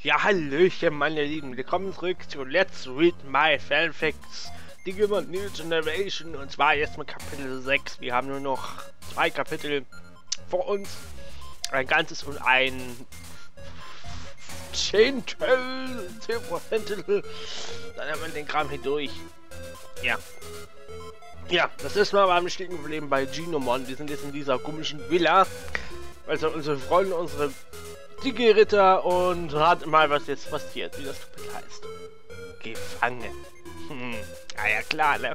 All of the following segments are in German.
Ja, hallöchen, meine Lieben. Willkommen zurück zu Let's Read My Fanfics Digimon New Generation. Und zwar jetzt mit Kapitel 6. Wir haben nur noch 2 Kapitel vor uns. Ein ganzes und ein Zehntel, 10%. Dann haben wir den Kram hier durch. Ja. Ja, das ist mal beim stecken geblieben bei Ginomon. Die sind jetzt in dieser komischen Villa. Also unsere Freunde, unsere Digi-Ritter, und hat mal, was jetzt passiert, wie das Kapitel heißt. Gefangen. Ja, klar, ne?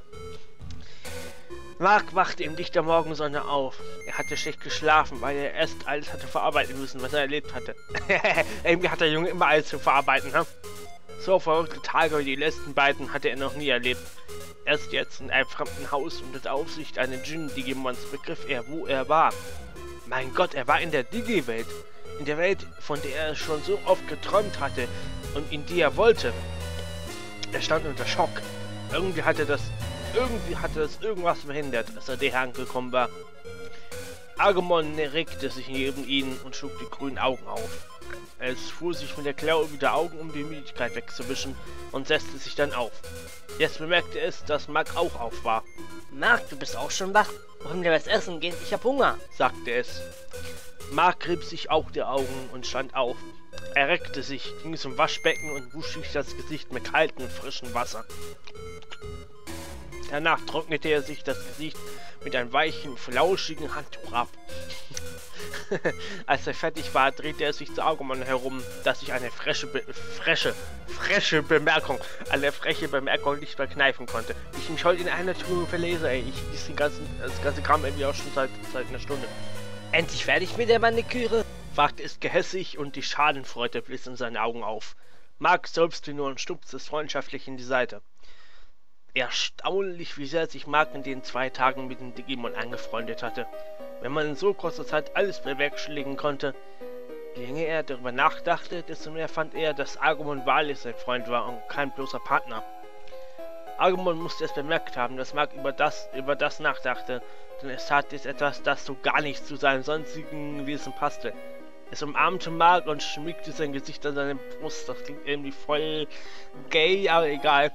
Mark wachte im dichter Morgensonne auf. Er hatte schlecht geschlafen, weil er erst alles hatte verarbeiten müssen, was er erlebt hatte. Irgendwie hat der Junge immer alles zu verarbeiten, ne? So verrückte Tage wie die letzten beiden hatte er noch nie erlebt. Erst jetzt in einem fremden Haus unter der Aufsicht eines Djinn-Digimons begriff er, wo er war. Mein Gott, er war in der Digi-Welt. In der Welt, von der er schon so oft geträumt hatte und in die er wollte. Er stand unter Schock. Irgendwie hatte das irgendwas verhindert, als er daher angekommen war. Agumon regte sich neben ihn und schlug die grünen Augen auf. Es fuhr sich mit der Klaue über die Augen, um die Müdigkeit wegzuwischen, und setzte sich dann auf. Jetzt bemerkte es, dass Mark auch auf war. Mark, du bist auch schon wach? Wollen wir was essen gehen? Ich hab Hunger, sagte es. Mark rieb sich auch die Augen und stand auf. Er reckte sich, ging zum Waschbecken und wusch sich das Gesicht mit kaltem, frischem Wasser. Danach trocknete er sich das Gesicht mit einem weichen, flauschigen Handtuch ab. Als er fertig war, drehte er sich zu Agumon herum, dass sich eine freche Bemerkung nicht verkneifen konnte. Ich mich heute in einer Tour verlese, ey. Ich lese das ganze Kram irgendwie auch schon seit einer Stunde. Endlich fertig mit der Maniküre? Fragte es gehässig, und die Schadenfreude blies in seinen Augen auf. Mark seufzte nur und stupste es freundschaftlich in die Seite. Erstaunlich, wie sehr sich Mark in den 2 Tagen mit dem Digimon angefreundet hatte. Wenn man in so kurzer Zeit alles bewerkstelligen konnte. Je länger er darüber nachdachte, desto mehr fand er, dass Agumon wahrlich sein Freund war und kein bloßer Partner. Agumon musste es bemerkt haben, dass Mark über das nachdachte, denn es tat jetzt etwas, das so gar nicht zu seinem sonstigen Wesen passte. Es umarmte Mark und schmiegte sein Gesicht an seine Brust. Das klingt irgendwie voll gay, aber egal.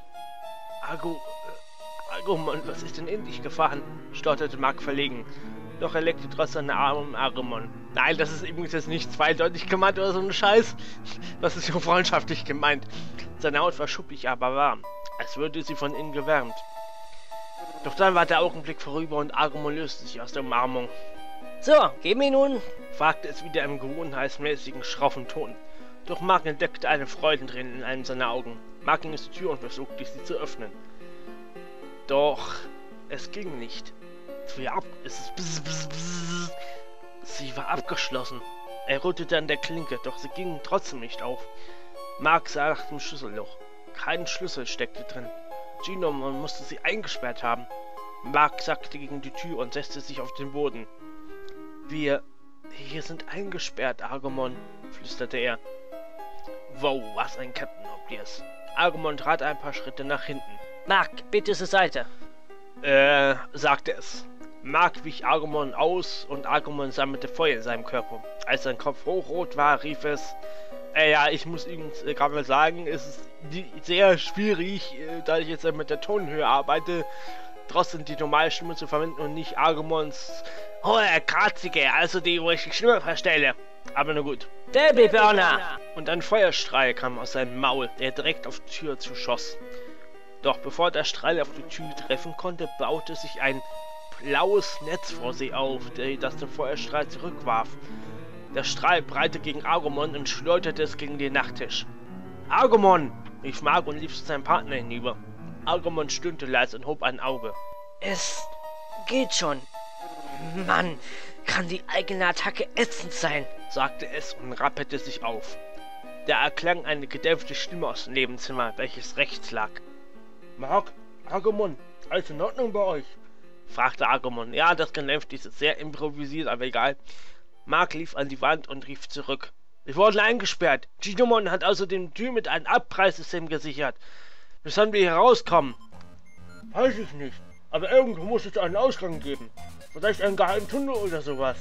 Agumon, was ist denn in dich gefahren? Stotterte Mark verlegen. Doch er leckte trotzdem seine Arme um Agumon. Nein, das ist übrigens jetzt nicht zweideutig gemeint oder so ein Scheiß. Das ist nur freundschaftlich gemeint. Seine Haut war schuppig, aber warm, als würde sie von innen gewärmt. Doch dann war der Augenblick vorüber und Agumon löste sich aus der Umarmung. So, geh mir nun, fragte es wieder im gewohnheitsmäßigen, schroffen Ton. Doch Mark entdeckte eine Freudenträne in einem seiner Augen. Mark ging zur Tür und versuchte, sie zu öffnen. Doch es ging nicht. Sie war abgeschlossen. Er rüttelte an der Klinke, doch sie ging trotzdem nicht auf. Mark sah nach dem Schlüsselloch. Kein Schlüssel steckte drin. Ginomon musste sie eingesperrt haben. Mark sackte gegen die Tür und setzte sich auf den Boden. Wir hier sind eingesperrt, Agumon, flüsterte er. Wow, was ein Captain Obvious. Agumon trat ein paar Schritte nach hinten. Mark, bitte zur Seite. Sagte es. Mark wich Agumon aus und Agumon sammelte Feuer in seinem Körper. Als sein Kopf hochrot war, rief es, ja, ich muss Ihnen gerade mal sagen, es ist sehr schwierig, da ich jetzt mit der Tonhöhe arbeite, trotzdem die normale Stimme zu verwenden und nicht Agumons hohe, kratzige, also die, wo ich die Stimme verstelle. Aber na gut. Debbie-Burner! Und ein Feuerstrahl kam aus seinem Maul, der direkt auf die Tür zuschoss. Doch bevor der Strahl auf die Tür treffen konnte, baute sich ein blaues Netz vor sie auf, das den Feuerstrahl zurückwarf. Der Strahl prallte gegen Agumon und schleuderte es gegen den Nachttisch. Agumon! Rief Mark und lief zu seinem Partner hinüber. Agumon stöhnte leise und hob ein Auge. Es geht schon. Mann, kann die eigene Attacke ätzend sein, sagte es und rappelte sich auf. Da erklang eine gedämpfte Stimme aus dem Nebenzimmer, welches rechts lag. Mark, Agumon, alles in Ordnung bei euch? Fragte Agumon. Ja, das gedämpft ist sehr improvisiert, aber egal. Mark lief an die Wand und rief zurück. Wir wurden eingesperrt. Ginomon hat außerdem die Tür mit einem Abpreissystem gesichert. Wie sollen wir hier rauskommen? Weiß ich nicht, aber irgendwo muss es einen Ausgang geben. Vielleicht einen geheimen Tunnel oder sowas.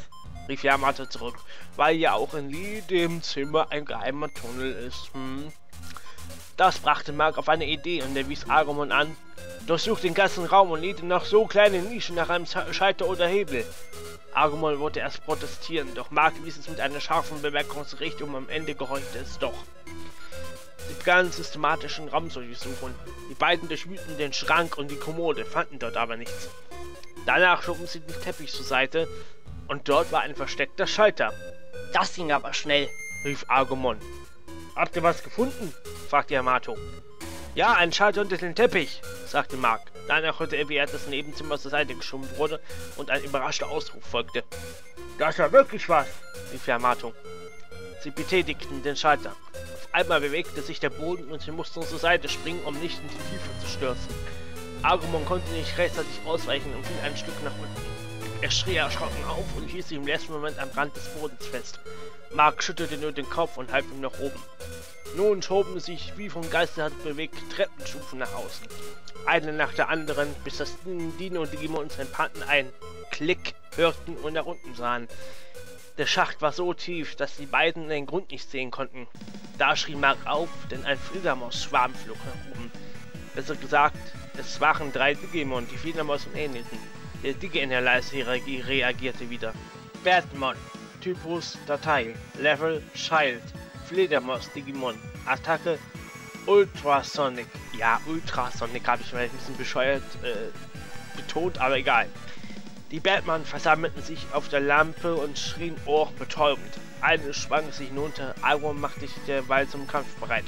rief Yamato zurück, weil ja auch in jedem Zimmer ein geheimer Tunnel ist. Das brachte Mark auf eine Idee und er wies Agumon an. Durchsucht den ganzen Raum und niete noch so kleine Nischen nach einem Schalter oder Hebel. Agumon wollte erst protestieren, doch Mark wies es mit einer scharfen Bemerkung zurecht und am Ende gehorchte es doch. Sie begannen systematischen Raum zu durchsuchen. Die beiden durchwühlten den Schrank und die Kommode, fanden dort aber nichts. Danach schoben sie den Teppich zur Seite und dort war ein versteckter Schalter. Das ging aber schnell, rief Agumon. Habt ihr was gefunden? Fragte Yamato. Ja, ein Schalter unter den Teppich, sagte Mark. Danach hörte er, wie er das Nebenzimmer zur Seite geschoben wurde und ein überraschter Ausruf folgte. Das war wirklich was, rief Yamato. Sie betätigten den Schalter. Auf einmal bewegte sich der Boden und sie mussten zur Seite springen, um nicht in die Tiefe zu stürzen. Agumon konnte nicht rechtzeitig ausweichen und fiel ein Stück nach unten. Er schrie erschrocken auf und hielt sich im letzten Moment am Rand des Bodens fest. Mark schüttelte nur den Kopf und half ihm nach oben. Nun schoben sich wie vom Geisterhand bewegte Treppenstufen nach außen. Eine nach der anderen, bis das Dino und Digimon und sein Paten ein Klick hörten und nach unten sahen. Der Schacht war so tief, dass die beiden den Grund nicht sehen konnten. Da schrie Mark auf, denn ein Fledermaus-Schwarm flog nach oben. Besser gesagt, es waren 3 Digimon, die Fledermausen ähnelten. Der Digi-Analyzer reagierte wieder. Batmon, Typus, Datei, Level, Child, Fledermaus-Digimon, Attacke, Ultrasonic. Ja, Ultrasonic habe ich mal ein bisschen bescheuert betont, aber egal. Die Batman versammelten sich auf der Lampe und schrien ohrenbetäubend. Eine schwang sich hinunter, Agumon machte sich derweil zum Kampf bereit.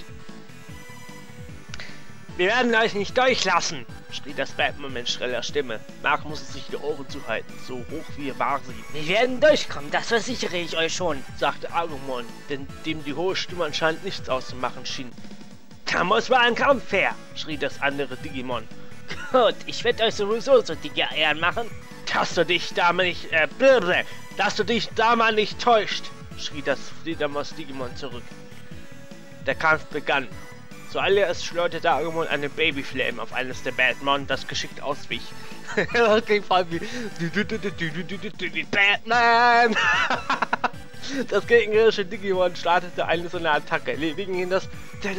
Wir werden euch nicht durchlassen, schrie das Batman mit schreller Stimme. Mark musste sich die Ohren zuhalten, so hoch wie war sie. Wir werden durchkommen, das versichere ich euch schon, sagte Agumon, denn dem die hohe Stimme anscheinend nichts auszumachen schien. Da muss mal ein Kampf her, schrie das andere Digimon. Gut, ich werde euch sowieso so dicke Eier machen. Dass du dich da mal nicht täuscht, schrie das Fledermaus-Digimon zurück. Der Kampf begann. Zuallererst schleuderte Agumon eine Babyflame auf eines der Batman, das geschickt auswich. Okay, vor allem wie Batman! Das gegnerische Digimon startete eine so eine Attacke. Wegen ihn das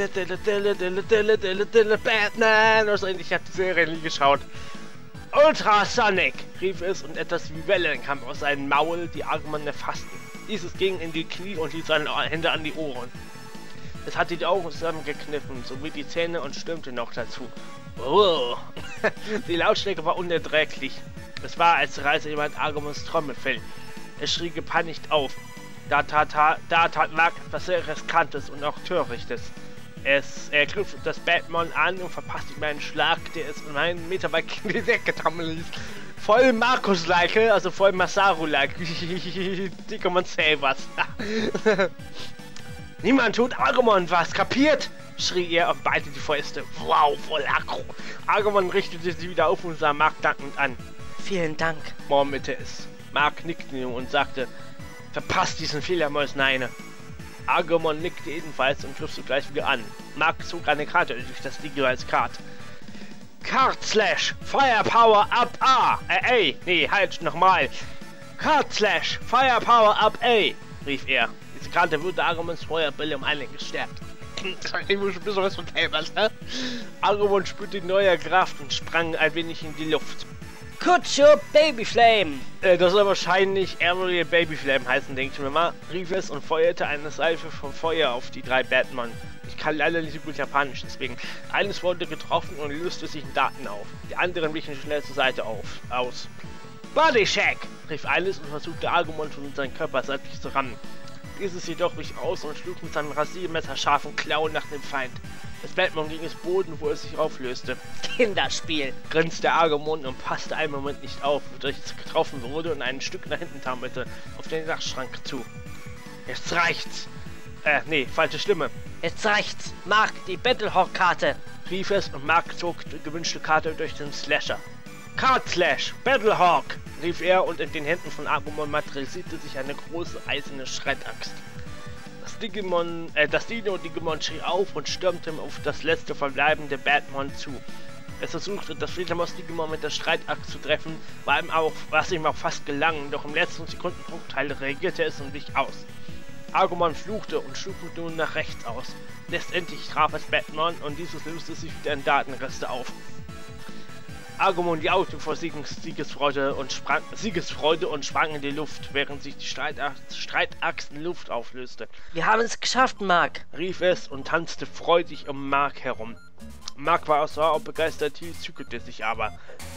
Batman! Wahrscheinlich hat die Serie nie geschaut. Ultrasonic! Rief es und etwas wie Wellen kam aus seinem Maul, die Agumon erfassten. Dieses ging in die Knie und ließ seine Hände an die Ohren. Es hatte die Augen zusammengekniffen, sowie die Zähne und stimmte noch dazu. Oh. Die Lautstärke war unerträglich. Es war, als reiße jemand Agumons Trommelfell. Er schrie gepanikt auf. Da tat Mark etwas sehr Riskantes und auch Törichtes. Er griff das Batman an und verpasste ihm einen Schlag, der es um einen Meter weit in die Decke trommeln ließ. Voll Markus-like, also voll Masaru-like. Digimon Savers. Niemand tut Agumon was, kapiert? Schrie er und ballte die Fäuste. Wow, voll Aggro. Agumon richtete sie wieder auf und sah Mark dankend an. Vielen Dank, murmelte es. Mark nickte ihm und sagte, verpasst diesen Fledermäusen eine. Agumon nickte ebenfalls und griff sogleich wieder an. Mark zog eine Karte durch das Digi als Card. Card Slash Firepower up A. Nee, halt, nochmal. Card Slash Firepower up A, rief er. Diese Karte wurde Agumons Feuerbälle um eine gestärkt. Ich muss ein bisschen was von Tables, ne? Agumon spürte neue Kraft und sprang ein wenig in die Luft. Kutscho Babyflame! Das soll wahrscheinlich Aerial Babyflame heißen, denke ich mir mal, rief es und feuerte eine Salve von Feuer auf die 3 Batman. Ich kann leider nicht so gut Japanisch, deswegen. Eines wurde getroffen und löste sich in Daten auf. Die anderen wichen schnell zur Seite aus. Body Check! Rief eines und versuchte Agumon von seinem Körper seitlich zu rammen. Dieses jedoch wich aus und schlug mit seinem Rasiermesser scharfen Klauen nach dem Feind. Das Batman ging ins Boden, wo es sich auflöste. Kinderspiel! Grinste Agumon und passte einen Moment nicht auf, wodurch es getroffen wurde und ein Stück nach hinten taumelte, auf den Dachschrank zu. Jetzt reicht's! Nee, falsche Stimme. Jetzt reicht's! Mark, die Battlehawk-Karte! Rief es und Mark zog die gewünschte Karte durch den Slasher. Card Slash Battlehawk! Rief er und in den Händen von Agumon materialisierte sich eine große eiserne Schreitaxt. Das Dino-Digimon schrie auf und stürmte auf das letzte verbleibende Batman zu. Es versuchte, das Fledermaus-Digimon mit der Streitaxt zu treffen, was ihm auch fast gelang, doch im letzten Sekundenbruchteil reagierte es und wich aus. Agumon fluchte und schlug nun nach rechts aus. Letztendlich traf es Batman und dieses löste sich wieder in Datenreste auf. Agumon jauchte vor Siegesfreude und sprang in die Luft, während sich die Streitaxt in Luft auflöste. Wir haben es geschafft, Mark, Rief es und tanzte freudig um Mark herum. Mark war auch begeistert, zügelte sich aber.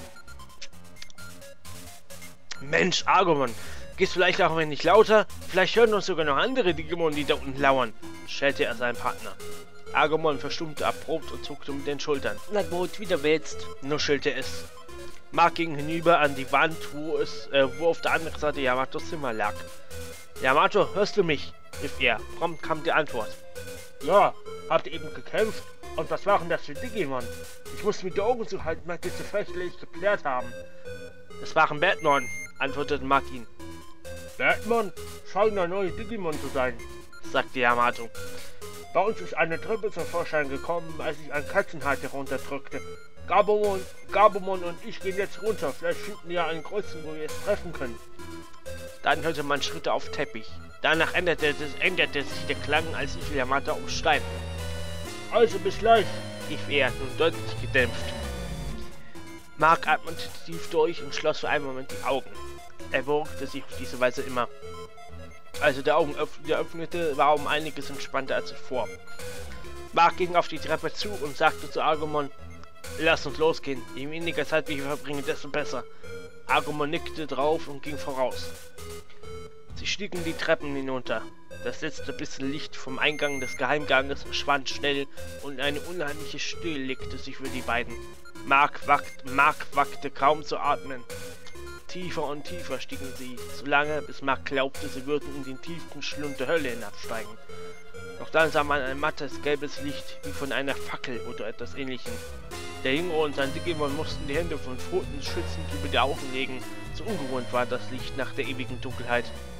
Mensch, Agumon, gehst vielleicht auch ein wenig lauter? Vielleicht hören uns sogar noch andere Digimon, die da unten lauern, schellte er seinen Partner. Agumon verstummte abrupt und zuckte mit den Schultern. Na gut, wie du willst, nuschelte es. Mark ging hinüber an die Wand, wo auf der anderen Seite Yamatos Zimmer lag. Yamato, hörst du mich? Rief er. Prompt kam die Antwort. Ja, habt ihr eben gekämpft? Und was waren das für Digimon? Ich musste mir die Augen zuhalten, weil die so fürchterlich geplärt haben. Es waren Batman, antwortete Mark ihn. Batman? Scheint ein neues Digimon zu sein, sagte Yamato. Bei uns ist eine Treppe zum Vorschein gekommen, als ich einen Katzenhals herunterdrückte. Gabumon und ich gehen jetzt runter. Vielleicht finden wir ja einen Kreuzung, wo wir es treffen können. Dann hörte man Schritte auf Teppich. Danach änderte sich der Klang, als sich Yamato umsteif. Also bis gleich, rief er, nun deutlich gedämpft. Mark atmete tief durch und schloss für einen Moment die Augen. Er beruhigte sich auf diese Weise immer. Als er die Augen öffnete, war er um einiges entspannter als zuvor. Mark ging auf die Treppe zu und sagte zu Agumon, lass uns losgehen, je weniger Zeit wir hier verbringen, desto besser. Agumon nickte drauf und ging voraus. Sie stiegen die Treppen hinunter. Das letzte bisschen Licht vom Eingang des Geheimganges verschwand schnell und eine unheimliche Stille legte sich für die beiden. Mark wagte kaum zu atmen. Tiefer und tiefer stiegen sie, so lange, bis Mark glaubte, sie würden in den tiefsten Schlund der Hölle hinabsteigen. Doch dann sah man ein mattes, gelbes Licht, wie von einer Fackel oder etwas ähnlichem. Der Junge und sein Digimon mussten die Hände von Pfoten schützend über die Augen legen, so ungewohnt war das Licht nach der ewigen Dunkelheit.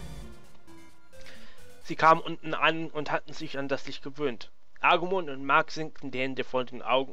Sie kamen unten an und hatten sich an das Licht gewöhnt. Agumon und Mark senkten die Hände von den Augen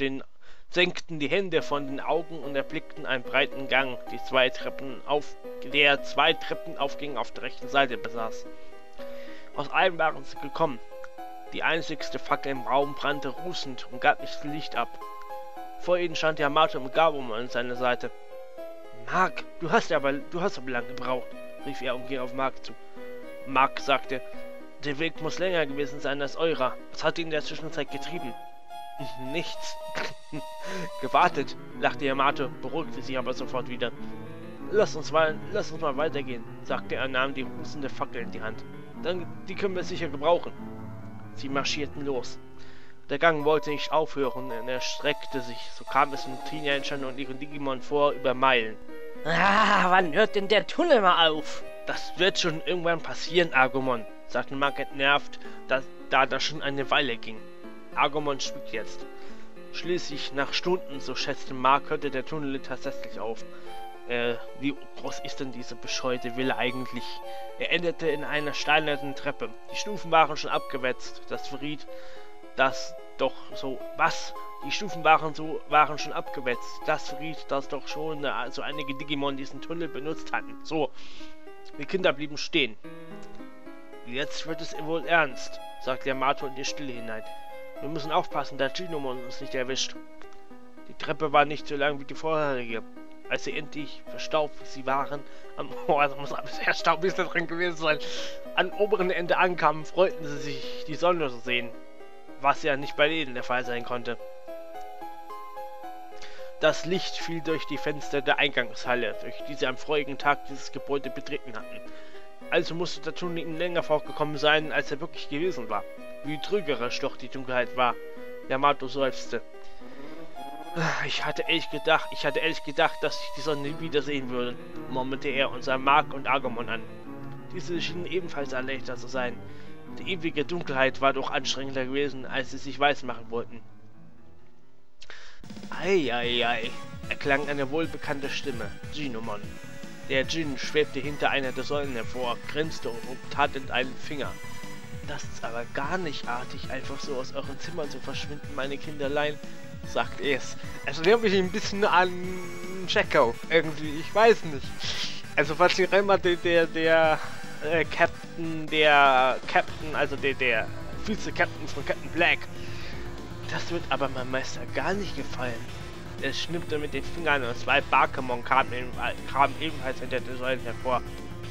und erblickten einen breiten Gang, der zwei Treppen aufgingen auf der rechten Seite besaß. Aus allem waren sie gekommen. Die einzigste Fackel im Raum brannte rußend und gab nicht viel Licht ab. Vor ihnen stand Yamato mit Gabumon an seiner Seite. Mark, du hast aber lange gebraucht, rief er und ging auf Mark zu. Mark sagte, der Weg muss länger gewesen sein als eurer. Was hat ihn in der Zwischenzeit getrieben? Nichts. Gewartet, lachte Yamato, beruhigte sich aber sofort wieder. Lass uns mal weitergehen, sagte er und nahm die rußende Fackel in die Hand. Die können wir sicher gebrauchen. Sie marschierten los. Der Gang wollte nicht aufhören, und er streckte sich. So kam es den Teenagern und ihren Digimon vor über Meilen. Wann hört denn der Tunnel mal auf? Das wird schon irgendwann passieren, Agumon, sagte Mark entnervt, da das schon eine Weile ging. Agumon schwieg jetzt. Schließlich, nach Stunden, so schätzte Mark, hörte der Tunnel tatsächlich auf. Wie groß ist denn diese bescheuerte Villa eigentlich? Er endete in einer steinernen Treppe. Die Stufen waren schon abgewetzt. Das verriet, dass doch so... Was? Die Stufen waren schon abgewetzt. Das verriet, dass doch schon so einige Digimon diesen Tunnel benutzt hatten. So. Die Kinder blieben stehen. Jetzt wird es wohl ernst, sagte Yamato in die Stille hinein. Wir müssen aufpassen, dass Ginomon uns nicht erwischt. Die Treppe war nicht so lang wie die vorherige. Als sie endlich verstaubt sie waren, das muss sehr staubig drin gewesen sein, am oberen Ende ankamen, freuten sie sich, die Sonne zu sehen, was ja nicht bei denen der Fall sein konnte. Das Licht fiel durch die Fenster der Eingangshalle, durch die sie am vorigen Tag dieses Gebäude betreten hatten. Also musste der Tunnel ihnen länger vorgekommen sein, als er wirklich gewesen war. Wie trügerisch doch die Dunkelheit war. Yamato seufzte. Ich hatte ehrlich gedacht, dass ich die Sonne nie wiedersehen würde, murmelte er und sah Mark und Agumon an. Diese schienen ebenfalls erleichtert zu sein. Die ewige Dunkelheit war doch anstrengender gewesen, als sie sich weiß machen wollten. Eieiei, erklang eine wohlbekannte Stimme, Ginomon. Der Djinn schwebte hinter einer der Säulen hervor, grinste und tat mit einem Finger. Das ist aber gar nicht artig, einfach so aus euren Zimmern zu verschwinden, meine Kinderlein. sagt es. Also erinnert mich ein bisschen an Jacko, irgendwie, ich weiß nicht. Also falls ihr einmal der Captain, also der Vize-Captain von Captain Black. Das wird aber meinem Meister gar nicht gefallen. Er schnippte mit den Fingern und 2 Bakemon kamen ebenfalls hinter den Säulen hervor.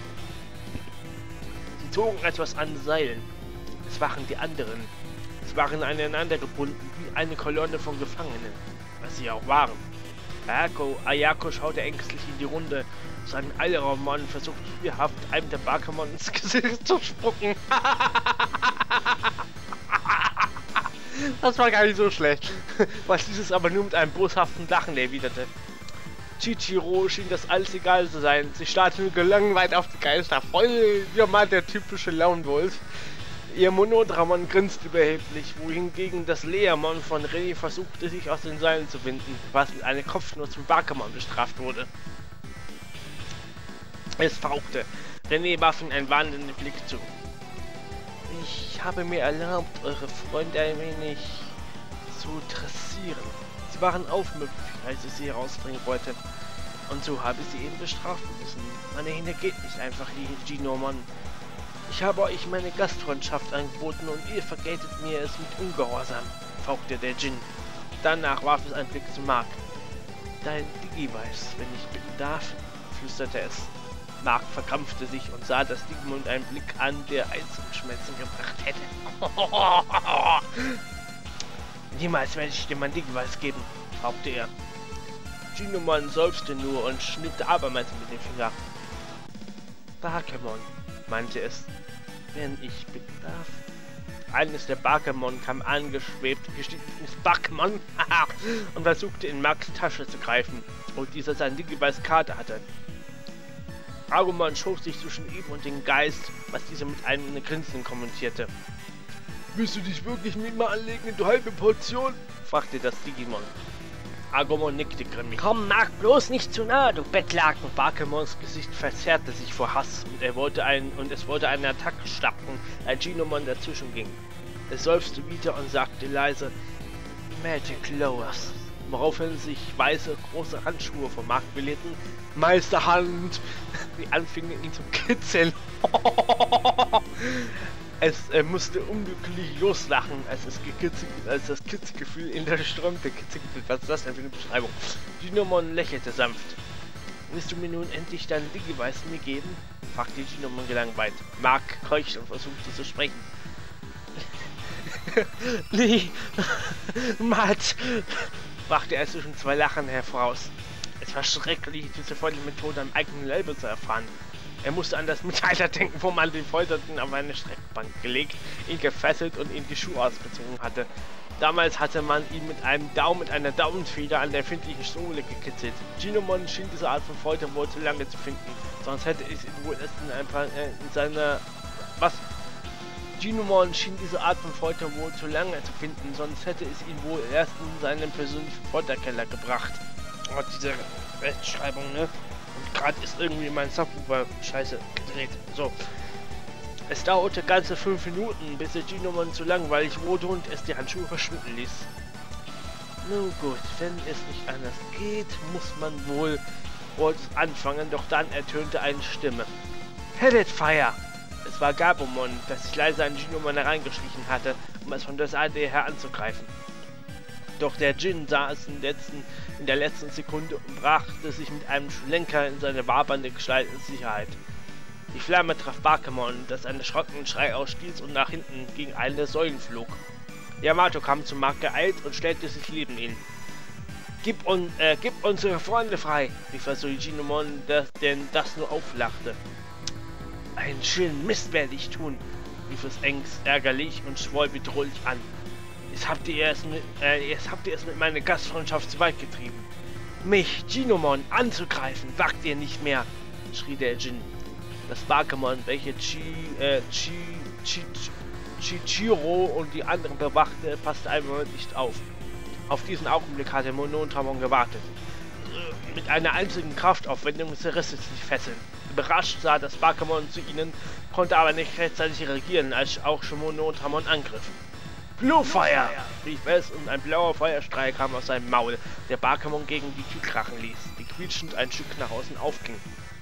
Sie zogen etwas an Seilen. Es waren die anderen. Es waren aneinander gebunden wie eine Kolonne von Gefangenen, was sie auch waren. Ayako schaute ängstlich in die Runde. Sein Alramon versuchte fieberhaft einem der Bakemon ins Gesicht zu spucken. Das war gar nicht so schlecht, was dieses aber nur mit einem boshaften Lachen erwiderte. Chichiro schien das alles egal zu sein. Sie starrte nur gelangweilt auf die Geister, voll wie mal der typische Launwolf. Ihr Monodramon grinste überheblich, wohingegen das Leamon von René versuchte, sich aus den Seilen zu winden, was mit einer Kopfnuss zum Bakemon bestraft wurde. Es fauchte. René warf ihm einen warnenden Blick zu. Ich habe mir erlaubt, eure Freunde ein wenig zu dressieren. Sie waren aufmüpfig, als ich sie herausbringen wollte. Und so habe ich sie eben bestrafen müssen. Meine Hände geht nicht einfach, die Ginomon. Ich habe euch meine Gastfreundschaft angeboten und ihr vergeltet mir es mit Ungehorsam, fauchte der Djinn. Danach warf es einen Blick zu Mark. Dein Digivice, wenn ich bitten darf, flüsterte es. Mark verkrampfte sich und sah das Digimon mit einem Blick an, der Eis zum Schmelzen gebracht hätte. Niemals werde ich dir mein Digivice geben, fauchte er. Ginomon seufzte nur und schnippte abermals mit dem Finger. Bakemon, meinte es, wenn ich bitten darf. Eines der Bakemon kam angeschwebt, gestiegen ins Bakemon und versuchte in Marks Tasche zu greifen, wo dieser sein Digivice Karte hatte. Agumon schob sich zwischen ihm und den Geist, was dieser mit einem Grinsen kommentierte. Willst du dich wirklich mit mir anlegen, du halbe Portion? Fragte das Digimon. Agumon nickte grimmig. Komm, Mark, bloß nicht zu nahe, du Bettlaken! Bakemons Gesicht verzerrte sich vor Hass und es wollte eine Attacke starten, als Ginomon dazwischen ging. Es seufzte wieder und sagte leise, Magic Lowers, woraufhin sich weiße, große Handschuhe vom Markt bildeten, Meisterhand, die anfingen ihn zu kitzeln. Es musste unglücklich loslachen, als das Kitzelgefühl in der Strömte kitzelt. Was ist das denn für eine Beschreibung? Ginomon lächelte sanft. Willst du mir nun endlich dein Digivice mir geben? Fragte Ginomon gelangweilt. Mark keuchte und versuchte zu sprechen. Nee, Matt, brachte er zwischen 2 Lachen heraus. Es war schrecklich, diese Foltermethode am eigenen Leib zu erfahren. Er musste an das Mittelalter denken, wo man den Folterten auf eine Streckbank gelegt, ihn gefesselt und ihm die Schuhe ausgezogen hatte. Damals hatte man ihn mit einer Daumenfeder an der empfindlichen Sohle gekitzelt. Ginomon schien diese Art von Folter wohl zu lange zu finden, sonst hätte es ihn wohl erst Ginomon schien diese Art von Folter wohl zu lange zu finden, sonst hätte es ihn wohl erst in seinen persönlichen Folterkeller gebracht. Oh, diese Rechtschreibung, ne? Und gerade ist irgendwie mein Subwoofer scheiße gedreht. So. Es dauerte ganze 5 Minuten, bis der Ginomon zu langweilig wurde und es die Handschuhe verschwinden ließ. Nun gut, wenn es nicht anders geht, muss man wohl anfangen, doch dann ertönte eine Stimme. Headed Fire! Es war Gabumon, das sich leise an Ginomon hereingeschlichen hatte, um es von der Seite her anzugreifen. Doch der Djinn sah es in der letzten Sekunde und brachte sich mit einem Schlenker in seine wabernde Gestalt in Sicherheit. Die Flamme traf Bakemon, das einen erschrockenen Schrei ausstieß und nach hinten gegen eine der Säulen flog. Yamato kam zum Markt geeilt und stellte sich neben ihn. Gib unsere Freunde frei, rief er zu Ginomon, denn das nur auflachte. Ein Djinn, Mist werde ich tun, rief es ärgerlich und schwoll bedrohlich an. Jetzt habt ihr es mit meiner Gastfreundschaft zu weit getrieben. Mich, Ginomon, anzugreifen, wagt ihr nicht mehr, schrie der Djinn. Das Bakemon, welche Chichiro und die anderen bewachte, passte einen Moment nicht auf. Auf diesen Augenblick hatte Monodramon gewartet. Mit einer einzigen Kraftaufwendung zerriss es die Fesseln. Überrascht sah das Bakemon zu ihnen, konnte aber nicht rechtzeitig reagieren, als auch schon Monodramon angriff. Blue Fire! rief es und ein blauer Feuerstrahl kam aus seinem Maul, der Bakemon gegen die Tür krachen ließ, die quietschend ein Stück nach außen aufging.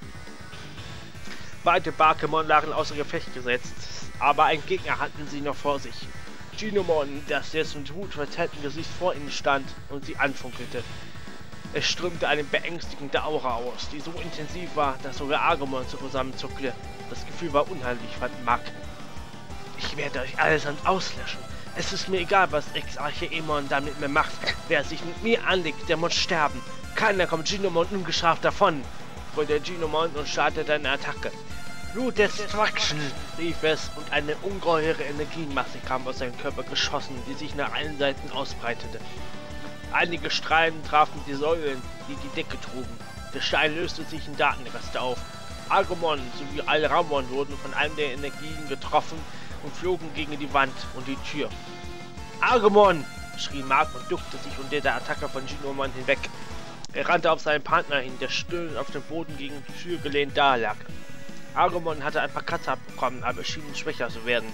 Beide Bakemon waren außer Gefecht gesetzt, aber ein Gegner hatten sie noch vor sich. Ginomon, das dessen wutverzerrten Gesicht vor ihnen stand und sie anfunkelte. Es strömte eine beängstigende Aura aus, die so intensiv war, dass sogar Agumon zusammenzuckte. Das Gefühl war unheimlich, fand Mark. Ich werde euch allesamt auslöschen. Es ist mir egal, was Exarche-Emon da mit mir macht. Wer sich mit mir anlegt, der muss sterben. Keiner kommt Ginomon ungestraft davon, brüllte Ginomon und startete eine Attacke. Root Destruction, rief es, und eine ungeheure Energiemasse kam aus seinem Körper geschossen, die sich nach allen Seiten ausbreitete. Einige Strahlen trafen die Säulen, die die Decke trugen. Der Stein löste sich in Datenreste auf. Agumon sowie Alramon wurden von einem der Energien getroffen und flogen gegen die Wand und die Tür. Agumon! Schrie Mark und duckte sich unter der Attacke von Ginomon hinweg. Er rannte auf seinen Partner hin, der stöhnend auf dem Boden gegen die Tür gelehnt dalag. Agumon hatte ein paar Kratzer abbekommen, aber schien schwächer zu werden.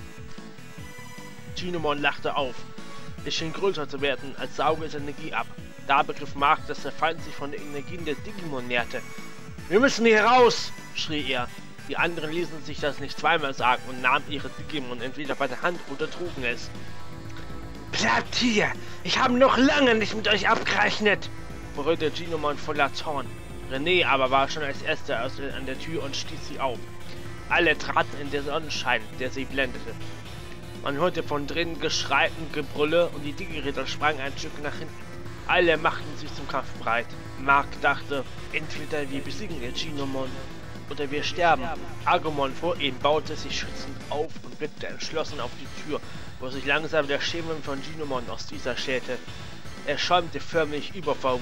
Ginomon lachte auf. Es schien größer zu werden, als sauge es Energie ab. Da begriff Mark, dass der Feind sich von den Energien des Digimon näherte. »Wir müssen hier raus!« schrie er. Die anderen ließen sich das nicht zweimal sagen und nahmen ihre Digimon entweder bei der Hand oder trugen es. »Bleibt hier! Ich habe noch lange nicht mit euch abgerechnet!« brüllte Ginomon voller Zorn. René aber war schon als erster an der Tür und stieß sie auf. Alle traten in den Sonnenschein, der sie blendete. Man hörte von drinnen Geschrei und Gebrülle und die Digi-Ritter sprangen ein Stück nach hinten. Alle machten sich zum Kampf bereit. Mark dachte, entweder wir besiegen den Ginomon oder wir sterben. Agumon vor ihm baute sich schützend auf und blickte entschlossen auf die Tür, wo sich langsam der Schemen von Ginomon aus dieser schälte. Es schäumte förmlich über vor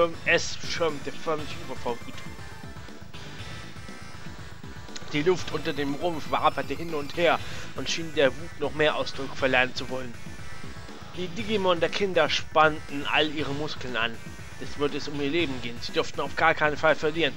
Wut. Die Luft unter dem Rumpf waberte hin und her und schien der Wut noch mehr Ausdruck verleihen zu wollen. Die Digimon der Kinder spannten all ihre Muskeln an. Jetzt würde es um ihr Leben gehen. Sie durften auf gar keinen Fall verlieren.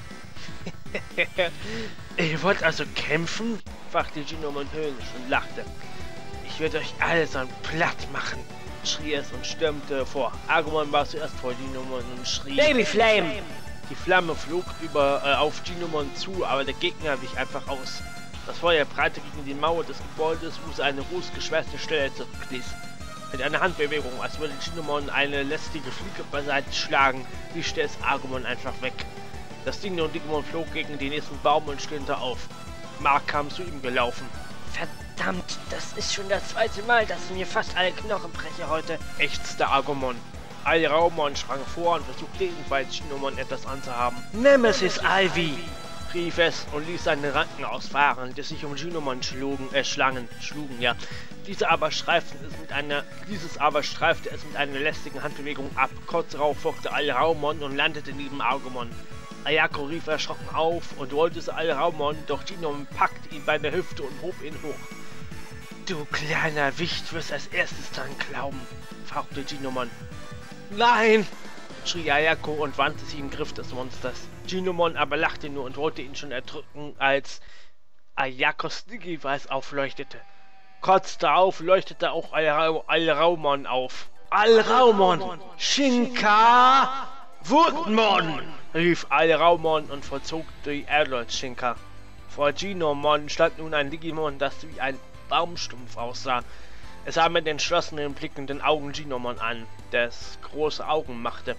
Ihr wollt also kämpfen? Fragte Ginomon höhnisch und lachte. Ich werde euch allesamt platt machen, schrie es und stürmte vor. Agumon war zuerst vor Ginomon und schrie Baby Flame! Die Flamme flog auf Ginomon zu, aber der Gegner wich einfach aus. Das Feuer prallte gegen die Mauer des Gebäudes, wo seine rußgeschwärzte Stelle zurückließ. Mit einer Handbewegung, als würde Ginomon eine lästige Fliege beiseite schlagen, wischte es Agumon einfach weg. Das Digimon flog gegen den nächsten Baum und stöhnte auf. Mark kam zu ihm gelaufen. Verdammt, das ist schon das zweite Mal, dass ich mir fast alle Knochen breche heute, ächzte Agumon. Alramon sprang vor und versuchte ebenfalls Ginomon etwas anzuhaben. Nemesis Ivy! rief es und ließ seine Ranken ausfahren, die sich um Ginomon schlugen. Dieses aber streifte es mit einer lästigen Handbewegung ab. Kurz darauf folgte Alramon und landete neben Agumon. Ayako rief erschrocken auf und wollte zu Alramon, doch Ginomon packte ihn bei der Hüfte und hob ihn hoch. Du kleiner Wicht wirst als erstes dran glauben, fauchte Ginomon. Nein! Schrie Ayako und wandte sich im Griff des Monsters. Ginomon aber lachte nur und wollte ihn schon erdrücken, als Ayakos Digivice aufleuchtete. Kurz darauf leuchtete auch Alramon auf. Alramon! Shinka! Wutmon! Rief Alramon und vollzog die Erlord Shinka. Vor Ginomon stand nun ein Digimon, das wie ein Baumstumpf aussah. Es sah mit entschlossenen, blickenden Augen Ginomon an, das große Augen machte.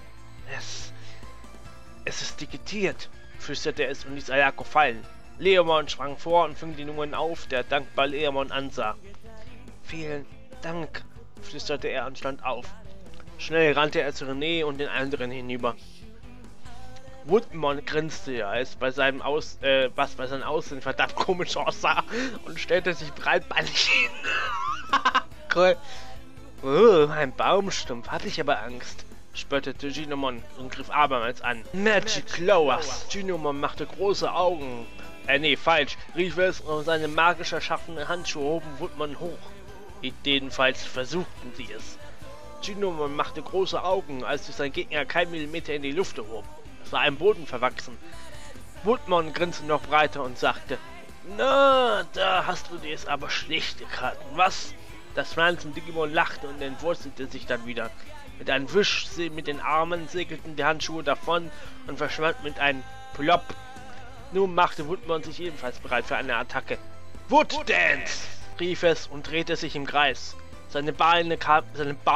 Es ist digitiert, flüsterte es und ließ Ayako fallen. Leomon sprang vor und fing die Nummern auf, der dankbar Leomon ansah. Vielen Dank, flüsterte er und stand auf. Schnell rannte er zu René und den anderen hinüber. Wutmon grinste, als bei seinem was bei seinem Aussehen verdammt komisch aussah und stellte sich breitbeinig hin. Cool. Oh, ein Baumstumpf, hatte ich aber Angst, spöttete Ginomon und griff abermals an. Magic Glowers! Ginomon machte große Augen. Rief es und seine magisch erschaffenen Handschuhe hoben Wutmon hoch. Jedenfalls versuchten sie es. Ginomon machte große Augen, als sich sein Gegner kein Millimeter in die Luft hob. Es war im Boden verwachsen. Wutmon grinste noch breiter und sagte, na, da hast du dir es aber schlecht geraten, was? Das Pflanzen-Digimon lachte und entwurzelte sich dann wieder. Mit einem Wisch mit den Armen segelten die Handschuhe davon und verschwand mit einem Plop. Nun machte Woodmon sich ebenfalls bereit für eine Attacke. Wood Dance! Rief es und drehte sich im Kreis. Seine Beine kamen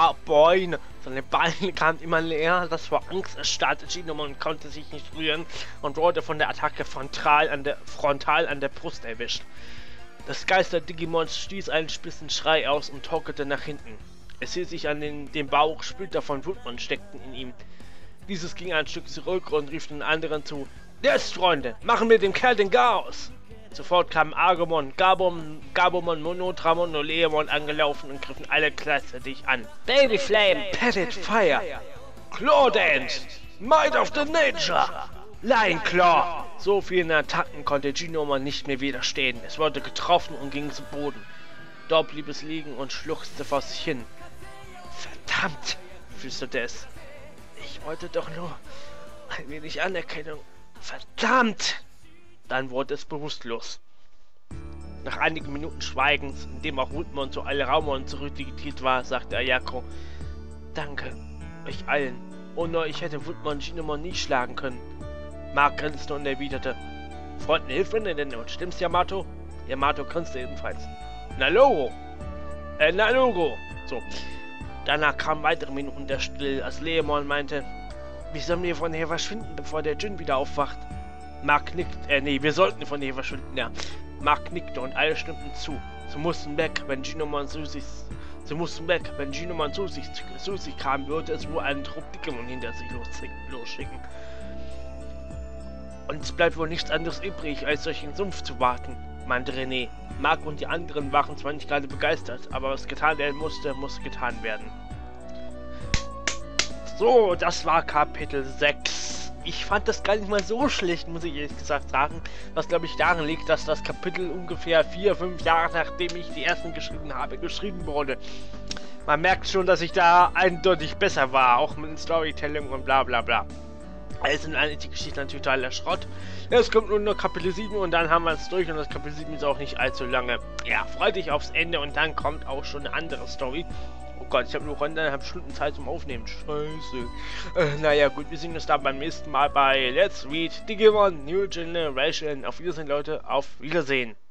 immer näher, das vor Angst erstarrte Ginomon konnte sich nicht rühren und wurde von der Attacke frontal an der Brust erwischt. Das Geister-Digimon stieß einen spitzen Schrei aus und torkelte nach hinten. Es hielt sich an den Bauch, Splitter von Woodmon steckten in ihm. Dieses ging ein Stück zurück und rief den anderen zu: Jetzt, Freunde, machen wir dem Kerl den Chaos! Sofort kamen Agumon, Gabumon, Monotramon und Leomon angelaufen und griffen alle gleichzeitig an. Baby Flame, Petted Fire, Claw Dance, Might of the Nature, Lion Claw. So vielen Attacken konnte Ginomon nicht mehr widerstehen. Es wurde getroffen und ging zu Boden. Dort blieb es liegen und schluchzte vor sich hin. Verdammt, flüsterte es. Ich wollte doch nur ein wenig Anerkennung. Verdammt! Dann wurde es bewusstlos. Nach einigen Minuten Schweigens, in dem auch Woodmon zu Alraumon zurückdigitiert war, sagte Ayako: Danke, euch allen. Ohne euch hätte Woodmon Ginomon nie schlagen können. Mark grinste und erwiderte: Freunden hilft in der Not, stimmt's, Yamato? Yamato grinste ebenfalls. Na Logo! So. Danach kamen weitere Minuten der Stille, als Leomon meinte: Wie sollen wir von hier verschwinden, bevor der Djinn wieder aufwacht? Mark nickte, wir sollten von hier verschwinden, ja. Mark nickte und alle stimmten zu. Sie mussten weg, wenn Ginomon zu sich kam, würde es wohl einen Trupp Digimon hinter sich losschicken. Und es bleibt wohl nichts anderes übrig, als durch den Sumpf zu warten, meinte René. Mark und die anderen waren zwar nicht gerade begeistert, aber was getan werden musste, musste getan werden. So, das war Kapitel 6. Ich fand das gar nicht mal so schlecht, muss ich ehrlich gesagt sagen. Was, glaube ich, daran liegt, dass das Kapitel ungefähr 4-5 Jahre, nachdem ich die ersten geschrieben habe, geschrieben wurde. Man merkt schon, dass ich da eindeutig besser war, auch mit Storytelling und bla bla bla. Also in allem ist die Geschichte natürlich totaler Schrott. Jetzt kommt nur noch Kapitel 7 und dann haben wir es durch und das Kapitel 7 ist auch nicht allzu lange. Ja, freut dich aufs Ende und dann kommt auch schon eine andere Story. Oh Gott, ich habe nur 1,5 Stunden Zeit zum Aufnehmen. Scheiße. Naja, gut, wir sehen uns dann beim nächsten Mal bei Let's Read Digimon New Generation. Auf Wiedersehen, Leute. Auf Wiedersehen.